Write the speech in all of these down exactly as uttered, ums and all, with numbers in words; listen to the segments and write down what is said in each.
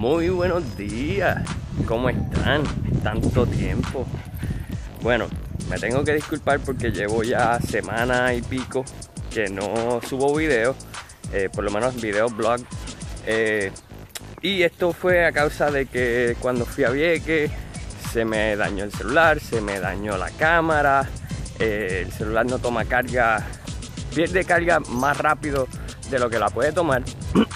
Muy buenos días, ¿cómo están? Tanto tiempo. Bueno, me tengo que disculpar porque llevo ya semana y pico que no subo videos, eh, por lo menos video blog. Eh, y esto fue a causa de que cuando fui a Vieques se me dañó el celular, se me dañó la cámara, eh, el celular no toma carga, pierde carga más rápido de lo que la puede tomar.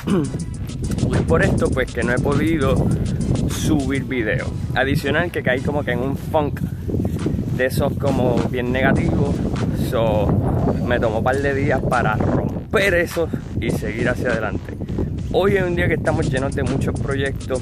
Y por esto pues que no he podido subir video. Adicional que caí como que en un funk de esos como bien negativos. So, me tomó un par de días para romper eso y seguir hacia adelante. Hoy es un día que estamos llenos de muchos proyectos,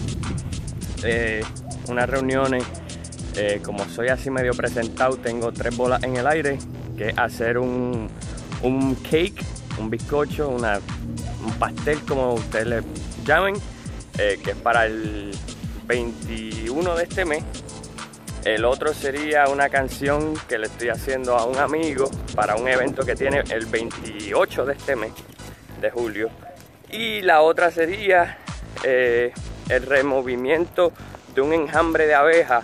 eh, unas reuniones. Eh, como soy así medio presentado, tengo tres bolas en el aire, que es hacer un, un cake, un bizcocho, una, un pastel como ustedes le llamen, eh, que es para el veintiuno de este mes. El otro sería una canción que le estoy haciendo a un amigo para un evento que tiene el veintiocho de este mes de julio. Y la otra sería eh, el removimiento de un enjambre de abejas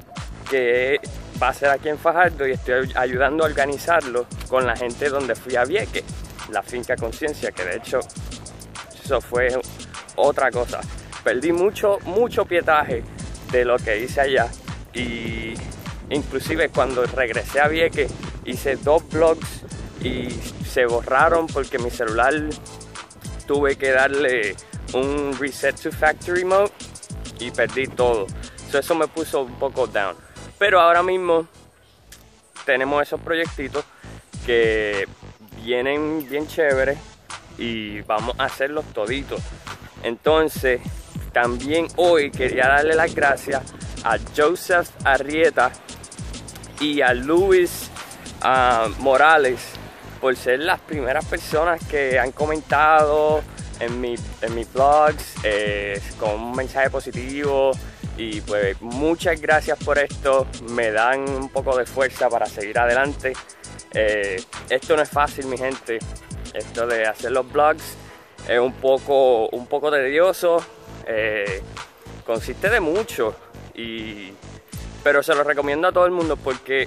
que va a ser aquí en Fajardo, y estoy ayudando a organizarlo con la gente donde fui a Vieques, la finca Conciencia, que de hecho eso fue otra cosa. Perdí mucho, mucho pietaje de lo que hice allá, y inclusive cuando regresé a Vieques hice dos vlogs y se borraron porque mi celular tuve que darle un reset to factory mode y perdí todo. So, eso me puso un poco down. Pero ahora mismo tenemos esos proyectitos que vienen bien chéveres y vamos a hacerlos toditos. Entonces, también hoy quería darle las gracias a Joseph Arrieta y a Luis uh, Morales por ser las primeras personas que han comentado en, mi, en mis blogs eh, con un mensaje positivo. Y pues muchas gracias por esto, me dan un poco de fuerza para seguir adelante. Eh, esto no es fácil, mi gente. Esto de hacer los vlogs es un poco, un poco tedioso, eh, consiste de mucho, y, pero se lo recomiendo a todo el mundo porque,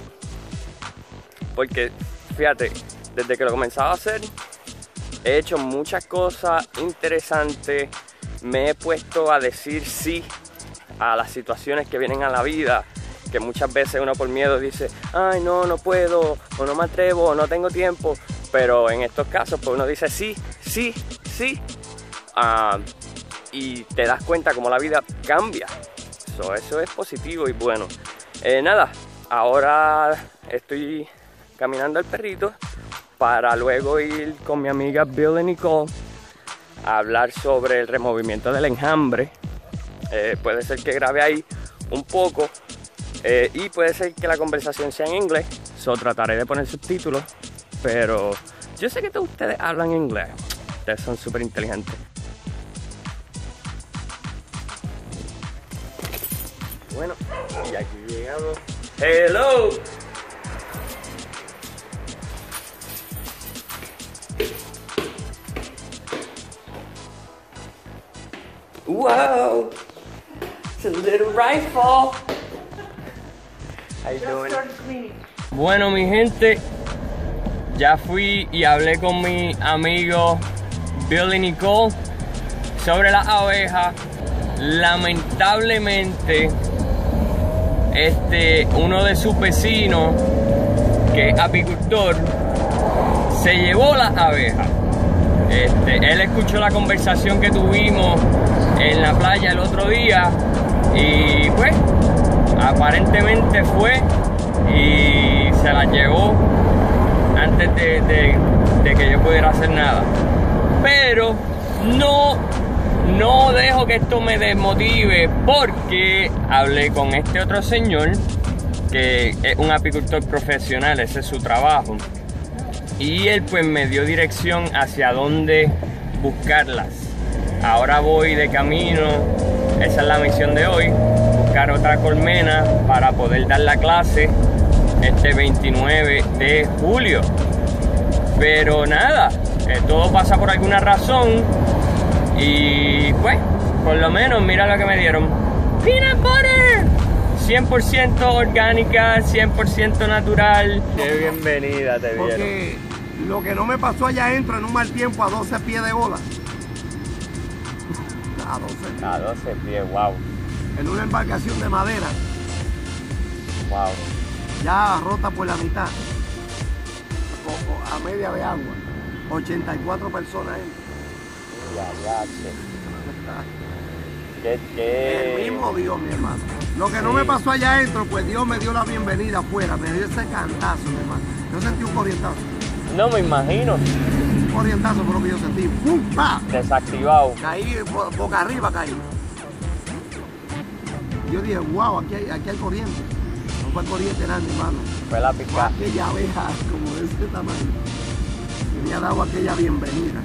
porque fíjate, desde que lo comenzaba a hacer he hecho muchas cosas interesantes, me he puesto a decir sí a las situaciones que vienen a la vida, que muchas veces uno por miedo dice, ay no, no puedo, o no me atrevo, o no tengo tiempo, pero en estos casos pues uno dice sí, sí, sí, uh, y te das cuenta cómo la vida cambia. So, eso es positivo y bueno. Eh, nada, ahora estoy caminando al perrito para luego ir con mi amiga Bill y Nicole a hablar sobre el removimiento del enjambre. Eh, puede ser que grabe ahí un poco, eh, y puede ser que la conversación sea en inglés, so trataré de poner subtítulos, pero yo sé que todos ustedes hablan inglés, ustedes son súper inteligentes. Bueno, y aquí llegamos. ¡Hello! Wow! It's a little rifle. How you doing? Bueno, mi gente, ya fui y hablé con mi amigo Bill y Nicole sobre las abejas. Lamentablemente, este, uno de sus vecinos, que es apicultor, se llevó las abejas. Este, él escuchó la conversación que tuvimos en la playa el otro día y pues aparentemente fue y se las llevó antes de, de, de que yo pudiera hacer nada. Pero no, no dejo que esto me desmotive, porque hablé con este otro señor que es un apicultor profesional, ese es su trabajo, y él pues me dio dirección hacia dónde buscarlas. Ahora voy de camino, esa es la misión de hoy, buscar otra colmena para poder dar la clase este veintinueve de julio. Pero nada, eh, todo pasa por alguna razón y pues por lo menos mira lo que me dieron. Peanut butter. cien por ciento orgánica, cien por ciento natural. Qué bienvenida te dieron. Porque lo que no me pasó allá adentro en un mal tiempo a doce pies de ola. A doce pies. A doce pies, wow. En una embarcación de madera. Wow. Ya rota por la mitad. O, o a media de agua. ochenta y cuatro personas. Ya, ya, che. ¿Qué, qué? El mismo Dios, mi hermano. Lo que no sí. me pasó allá adentro, pues Dios me dio la bienvenida afuera. Me dio ese cantazo, mi hermano. Yo sentí un corrientazo. No me imagino. Un corrientazo fue lo que yo sentí. ¡Pum! ¡Pa! Desactivado. Caí, boca arriba caí. Yo dije, wow, aquí hay, aquí hay corriente. No fue corriente nada, mi hermano. Fue la picada. Aquella abeja como de ese tamaño. Y me ha dado aquella bienvenida.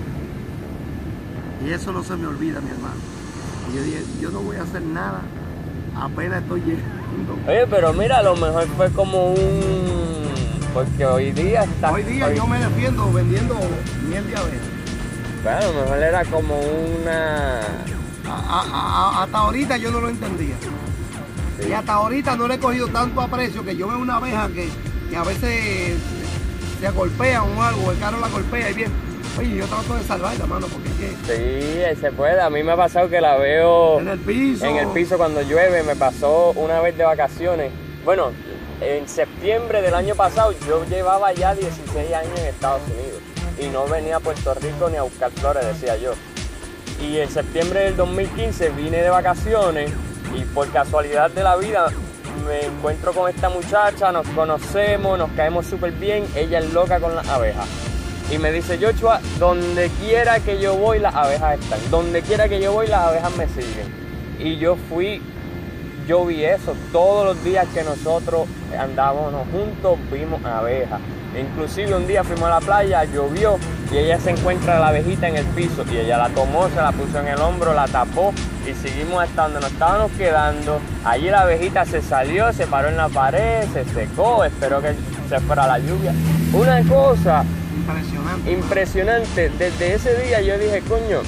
Y eso no se me olvida, mi hermano. Y yo dije, yo no voy a hacer nada. Apenas estoy llegando. Oye, pero mira, a lo mejor fue como un... Porque hoy día está... Hoy día hoy... yo me defiendo vendiendo miel de abeja. Bueno, a lo mejor era como una... A, a, a, hasta ahorita yo no lo entendía. Sí. Y hasta ahorita no le he cogido tanto aprecio que yo veo una abeja que, que a veces se golpea o algo, el carro la golpea y bien. Oye, yo trato de salvarla, mano, porque es que... Sí, se puede. A mí me ha pasado que la veo... En el piso. En el piso cuando llueve. Me pasó una vez de vacaciones. Bueno, en septiembre del año pasado yo llevaba ya dieciséis años en Estados Unidos. Y no venía a Puerto Rico ni a buscar flores, decía yo. Y en septiembre del dos mil quince vine de vacaciones y por casualidad de la vida me encuentro con esta muchacha, nos conocemos, nos caemos súper bien. Ella es loca con las abejas. Y me dice, Joshua, donde quiera que yo voy, las abejas están. Donde quiera que yo voy, las abejas me siguen. Y yo fui, yo vi eso. Todos los días que nosotros andábamos juntos, vimos abejas. Inclusive un día fuimos a la playa, llovió y ella se encuentra la abejita en el piso. Y ella la tomó, se la puso en el hombro, la tapó y seguimos hasta donde nos estábamos quedando. Allí la abejita se salió, se paró en la pared, se secó, esperó que se fuera la lluvia. Una cosa... Impresionante. Impresionante. Desde ese día yo dije, coño,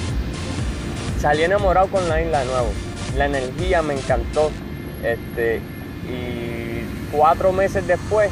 salí enamorado con la isla de nuevo. La energía me encantó. Este, y cuatro meses después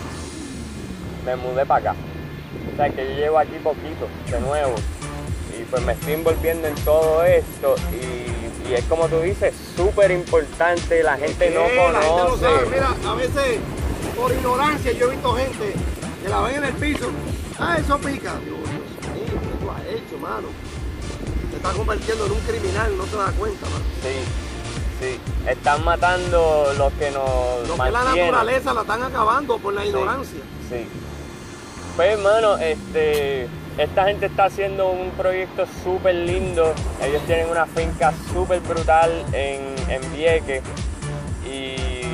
me mudé para acá. O sea que yo llevo aquí poquito, de nuevo. Y pues me estoy envolviendo en todo esto. Y, y es como tú dices, súper importante. La gente no conoce. La gente no sabe. Mira, a veces por ignorancia yo he visto gente que la ven en el piso. Ah, eso pica. Dios, Dios mío, ¿qué tú has hecho, mano? Te estás convirtiendo en un criminal, no te das cuenta, mano. Sí, sí. Están matando los que nos Lo que la naturaleza la están acabando por la ignorancia. Sí. sí. Pues, hermano, este, esta gente está haciendo un proyecto súper lindo. Ellos tienen una finca súper brutal en, en Vieques. Y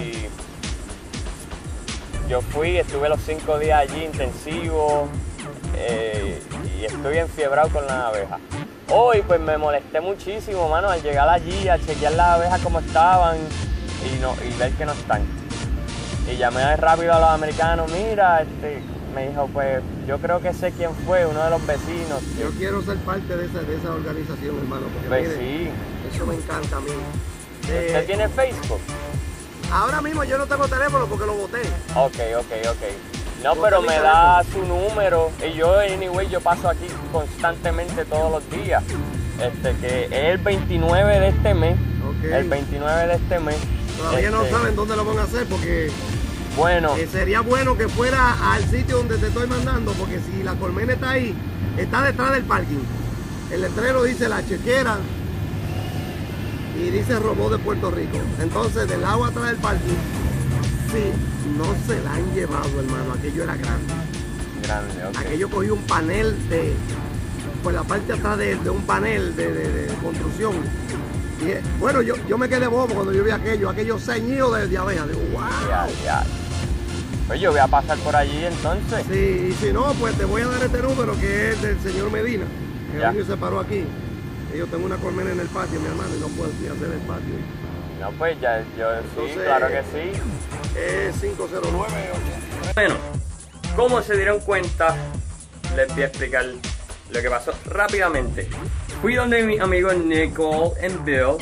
yo fui, estuve los cinco días allí intensivos. Eh, y estoy enfiebrado con las abejas. Hoy pues me molesté muchísimo, mano, al llegar allí, a chequear las abejas como estaban y, no, y ver que no están. Y llamé rápido a los americanos, mira, este, me dijo, pues yo creo que sé quién fue, uno de los vecinos. Yo quiero ser parte de esa, de esa organización, hermano, porque pues mire, sí. Eso me encanta a mí. ¿Usted eh, tiene Facebook? Ahora mismo yo no tengo teléfono porque lo boté. Ok, ok, ok. No, pero me da su número y yo, anyway, yo paso aquí constantemente todos los días. Este, que es el veintinueve de este mes. Okay. El veintinueve de este mes. Todavía este, no saben dónde lo van a hacer porque... Bueno. Eh, sería bueno que fuera al sitio donde te estoy mandando porque si la colmena está ahí, está detrás del parking. El letrero dice La Chequera y dice Robot de Puerto Rico. Entonces, del lado atrás del parking, sí, no se la han llevado, hermano. Aquello era grande. Grande, ok. Aquello cogió un panel de... Por la parte de atrás de, de un panel de, de, de construcción. Y, bueno, yo, yo me quedé bobo cuando yo vi aquello. Aquello ceñido de, de abejas. Digo, wow. Ya, ya. Pues yo voy a pasar por allí entonces. Sí, y si no, pues te voy a dar este número que es del señor Medina. Que el año se paró aquí. Y yo tengo una colmena en el patio, mi hermano, y no puedo ir a hacer el patio. No, pues ya, yo entonces, sí, claro que sí. Es cinco cero nueve. Bueno, como se dieron cuenta, les voy a explicar lo que pasó rápidamente. Fui donde mis amigos Nicole y Bill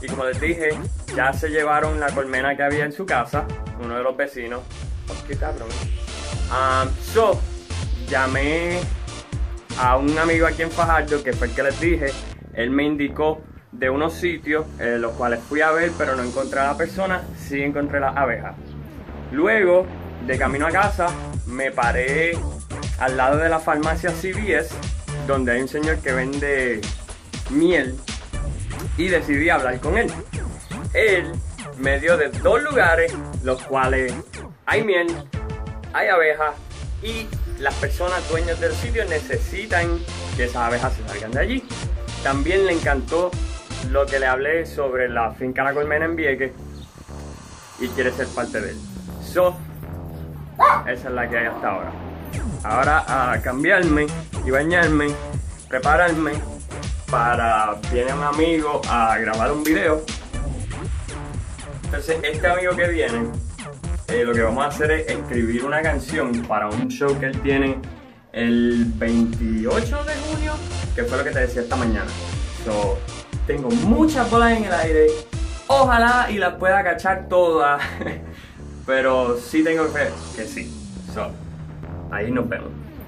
Y como les dije, ya se llevaron la colmena que había en su casa, uno de los vecinos. Oh, qué cabrón. Um, so, llamé a un amigo aquí en Fajardo, que fue el que les dije. Él me indicó de unos sitios, eh, los cuales fui a ver, pero no encontré a la persona, sí encontré las abejas. Luego, de camino a casa, me paré al lado de la farmacia C V S, donde hay un señor que vende miel, y decidí hablar con él. Él me dio de dos lugares, los cuales hay miel, hay abejas, y las personas dueñas del sitio necesitan que esas abejas se salgan de allí. También le encantó lo que le hablé sobre la finca La Colmena en Vieques y quiere ser parte de él. So, esa es la que hay hasta ahora. Ahora a cambiarme y bañarme, prepararme para... Viene un amigo a grabar un video. Entonces este amigo que viene, eh, lo que vamos a hacer es escribir una canción para un show que él tiene el veintiocho de junio, que fue lo que te decía esta mañana. So, tengo muchas bolas en el aire, ojalá y las pueda cachar todas, pero sí tengo fe que sí. So, ahí nos vemos.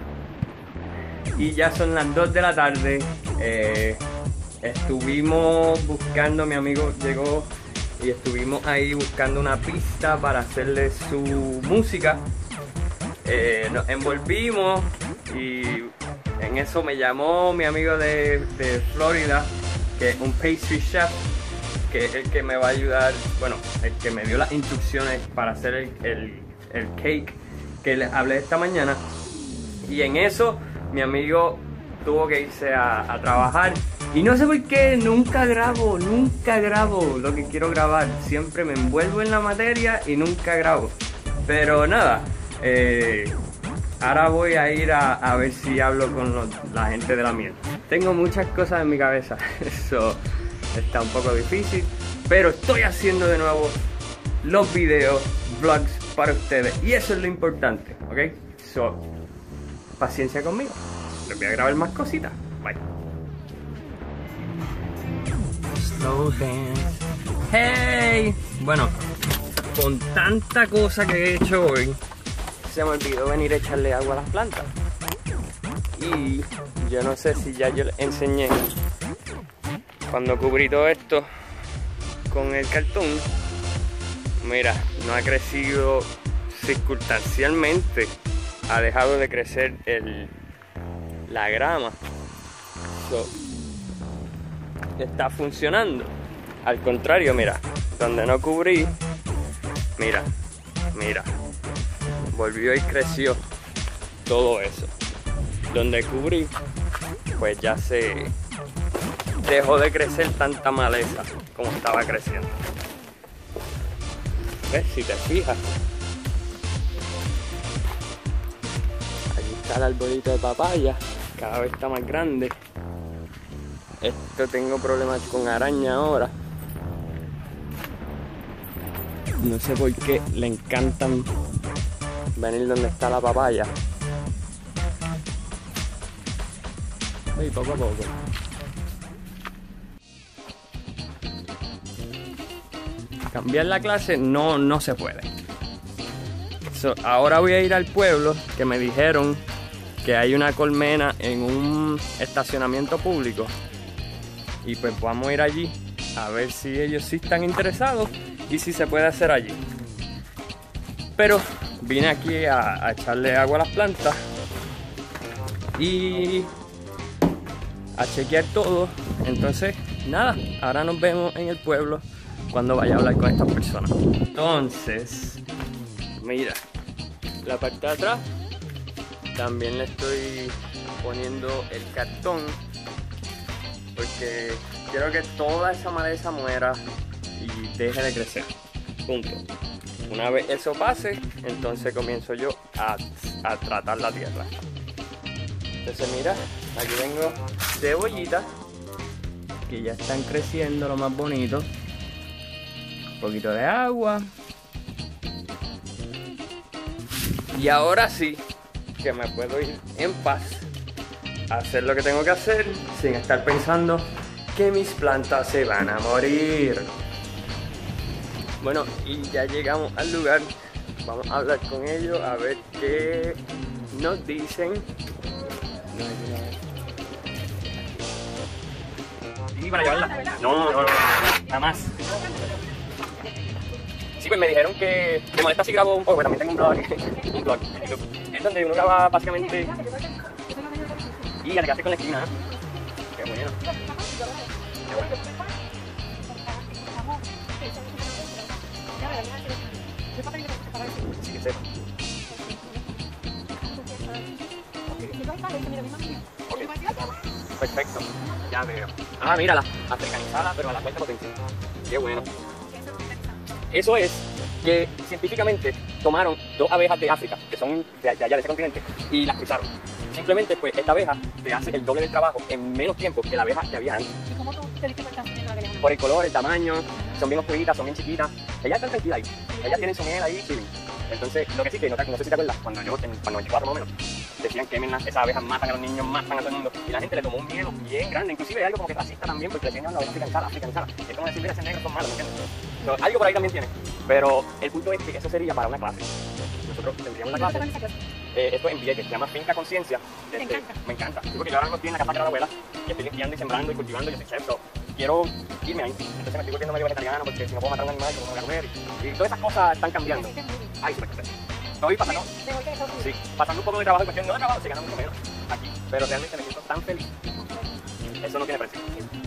Y ya son las dos de la tarde. eh, estuvimos buscando, mi amigo llegó y estuvimos ahí buscando una pista para hacerle su música. Eh, nos envolvimos y en eso me llamó mi amigo de, de Florida, que es un pastry chef, que es el que me va a ayudar, bueno, el que me dio las instrucciones para hacer el, el, el cake que les hablé esta mañana. Y en eso mi amigo tuvo que irse a, a trabajar, y no sé por qué nunca grabo, nunca grabo lo que quiero grabar, siempre me envuelvo en la materia y nunca grabo. Pero nada, eh, ahora voy a ir a, a ver si hablo con los, la gente de la miel. Tengo muchas cosas en mi cabeza, eso está un poco difícil, pero estoy haciendo de nuevo los videos, vlogs para ustedes, y eso es lo importante, ¿ok? So, paciencia conmigo, les voy a grabar más cositas. Bye. Slow dance. Hey, bueno, con tanta cosa que he hecho hoy, se me olvidó venir a echarle agua a las plantas. Y yo no sé si ya yo les enseñé, cuando cubrí todo esto con el cartón, mira, no ha crecido circunstancialmente, ha dejado de crecer el, la grama. So, está funcionando. Al contrario, mira, donde no cubrí, mira, mira, volvió y creció todo eso. Donde cubrí, pues ya se dejó de crecer tanta maleza como estaba creciendo. ¿Ves? Si te fijas, aquí está el arbolito de papaya, cada vez está más grande. Esto, tengo problemas con araña ahora. No sé por qué le encantan venir donde está la papaya. Y poco a poco. Cambiar la clase no, no se puede. So, ahora voy a ir al pueblo, que me dijeron que hay una colmena en un estacionamiento público. Y pues vamos a ir allí a ver si ellos sí están interesados y si se puede hacer allí. Pero vine aquí a, a echarle agua a las plantas y a chequear todo. Entonces nada, ahora nos vemos en el pueblo cuando vaya a hablar con estas personas. Entonces, mira, la parte de atrás también le estoy poniendo el cartón, porque quiero que toda esa maleza muera y deje de crecer. Punto. Una vez eso pase, entonces comienzo yo a, a tratar la tierra. Entonces mira, aquí tengo cebollitas que ya están creciendo lo más bonito. Un poquito de agua. Y ahora sí que me puedo ir en paz a hacer lo que tengo que hacer sin estar pensando que mis plantas se van a morir. Bueno, y ya llegamos al lugar. Vamos a hablar con ellos a ver qué nos dicen. ¿Y para llevarla? No, no, no, nada más. Sí, pues me dijeron que me molesta si grabo un poco, también tengo un blog, un blog, es donde uno graba básicamente. Y ya te quedaste con la esquina, ¿eh? Qué bueno. Qué bueno. Sí, que sepa. Okay. Perfecto, ya veo. Ah, mírala, africanizada, pero a la cuarta potencia. Qué bueno. Eso es que científicamente tomaron dos abejas de África, que son de allá de ese continente, y las cruzaron. Simplemente, pues, esta abeja te hace el doble del trabajo en menos tiempo que la abeja que había antes. ¿Y cómo tú te diste cuenta de la abeja? Por el color, el tamaño, son bien oscuritas, son bien chiquitas. Ellas están tranquilas ahí. Ellas tienen su miel ahí, chilling. Entonces, lo que sí que no, no sé si te acuerdas, cuando yo, en, cuando veinticuatro más o menos, decían que esas abejas matan a los niños, matan a todo el mundo. Y la gente le tomó un miedo bien grande. Inclusive hay algo como que racista también, porque decían, no, la abeja africanizada, africanizada. Es como decir, mira, esos negros son malos, ¿me entiendes? So, algo por ahí también tiene. Pero el punto es que eso sería para una clase. Nosotros tendríamos una clase. Eh, esto en Vieques, se llama Finca Conciencia. ¿Te este, encanta? Me encanta. Sí, porque yo ahora mismo estoy en la casa de la abuela y estoy limpiando y sembrando y cultivando y yo soy chef. So, quiero irme ahí. Entonces me estoy volviendo medio vegetariano porque si no puedo matar a un animal, ¿cómo me voy a comer? Y, y todas esas cosas están cambiando. Ay, súper contento. Estoy pasando, sí, pasando un poco de trabajo y cuestión no de trabajo, se gana mucho menos aquí. Pero realmente me siento tan feliz. Eso no tiene precio.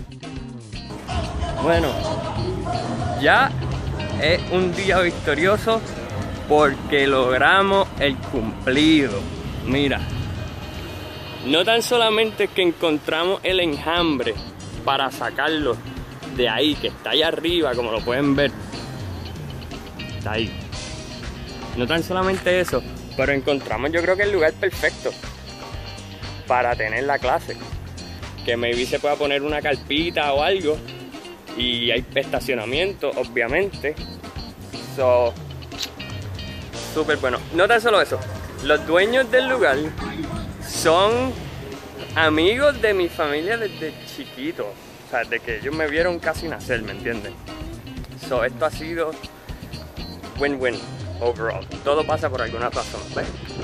Bueno, ya es un día victorioso porque logramos el cumplido. Mira, no tan solamente que encontramos el enjambre para sacarlo de ahí, que está ahí arriba, como lo pueden ver. Está ahí. No tan solamente eso, pero encontramos yo creo que el lugar perfecto para tener la clase. Que maybe se pueda poner una carpita o algo. Y hay estacionamiento, obviamente. So, súper bueno. No tan solo eso, los dueños del lugar son amigos de mi familia desde chiquito. O sea, desde que ellos me vieron casi nacer, ¿me entienden? So, esto ha sido win-win overall. Todo pasa por alguna razón, ¿ves?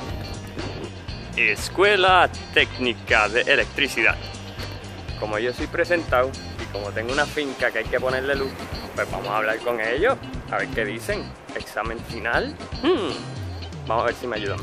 Escuela Técnica de Electricidad. Como yo soy presentado y como tengo una finca que hay que ponerle luz, pues vamos a hablar con ellos, a ver qué dicen. Examen final. Hmm. Vamos a ver si me ayudan.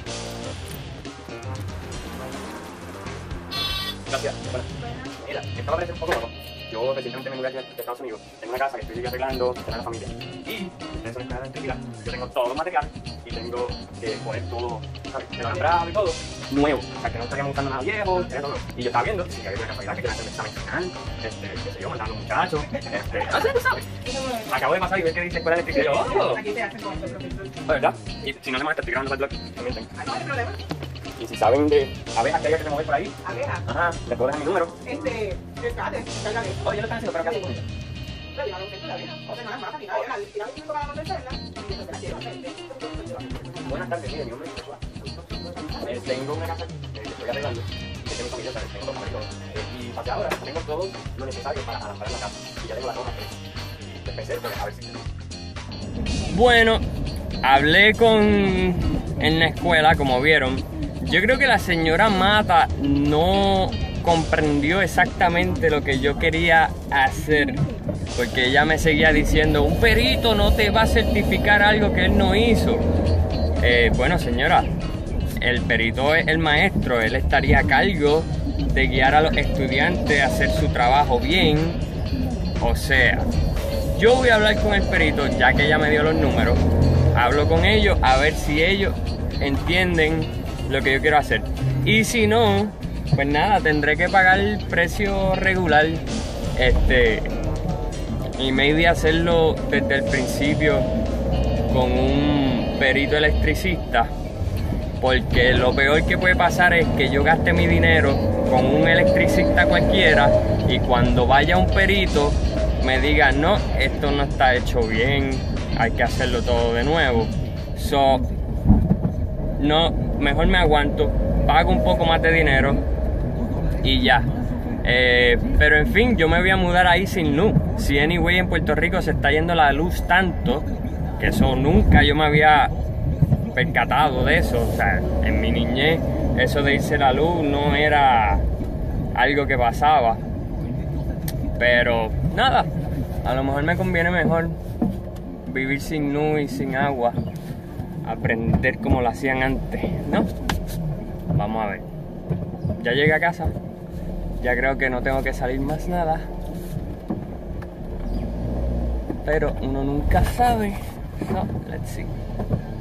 Gracias. Bueno, mira, esto va a parecer un poco loco. Yo recientemente me mudé aquí de Estados Unidos. Tengo una casa que estoy arreglando, tener la familia. Y en eso es una electricidad. Yo tengo todo el material y tengo que poner todo, ¿sabes? El alambrado y todo nuevo. O sea, que no estaríamos buscando nada viejo, tener todo. Y yo estaba viendo si había una casualidad que querían hacer el examen final. Este, qué sé yo, mandando a los muchachos. Este, no sé, tú sabes. Acabo de pasar y ver que dice escuela de electricidad. Y yo, oh. Aquí te hacen con otro profesor. ¿Verdad? Y si no les molesta, estoy grabando para el blog. También tengo. Ah, no hay problema. Y si saben de abejas que hay que remover por ahí, Abeja. ajá, les puedo dejar mi número. Este, rescate, cárgale. Oye, yo lo están haciendo, pero ¿qué hacen con ella? Pero llevan un centro de abeja. O sea, no las matan ni nada. Llevan al tirar un minuto para convencerla y después te la llevan. Buenas tardes, mire, mi nombre es Joshua. Eh, tengo una casa que estoy arreglando, que tengo familia, ¿sabes? Tengo dos maridos. Eh, y hasta ahora tengo todo lo necesario para alambrar la casa. Y ya tengo las hojas y empecé, pues, a ver si... Bueno, hablé con... en la escuela, como vieron. Yo creo que la señora Mata no comprendió exactamente lo que yo quería hacer. Porque ella me seguía diciendo, un perito no te va a certificar algo que él no hizo. Eh, bueno, señora, el perito es el maestro, él estaría a cargo de guiar a los estudiantes a hacer su trabajo bien. O sea, yo voy a hablar con el perito, ya que ella me dio los números. Hablo con ellos a ver si ellos entienden lo que yo quiero hacer. Y si no, pues nada, tendré que pagar el precio regular. Este... Y maybe hacerlo desde el principio con un perito electricista, porque lo peor que puede pasar es que yo gaste mi dinero con un electricista cualquiera y cuando vaya un perito me diga, no, esto no está hecho bien, hay que hacerlo todo de nuevo. So, no, mejor me aguanto, pago un poco más de dinero y ya. Eh, pero en fin, yo me voy a mudar ahí sin luz. Si anyway en Puerto Rico se está yendo la luz tanto, que eso nunca yo me había percatado de eso. O sea, en mi niñez eso de irse la luz no era algo que pasaba. Pero nada, a lo mejor me conviene mejor vivir sin luz y sin agua, aprender como lo hacían antes, ¿no? Vamos a ver. Ya llegué a casa, ya creo que no tengo que salir más nada, pero uno nunca sabe. So, let's see.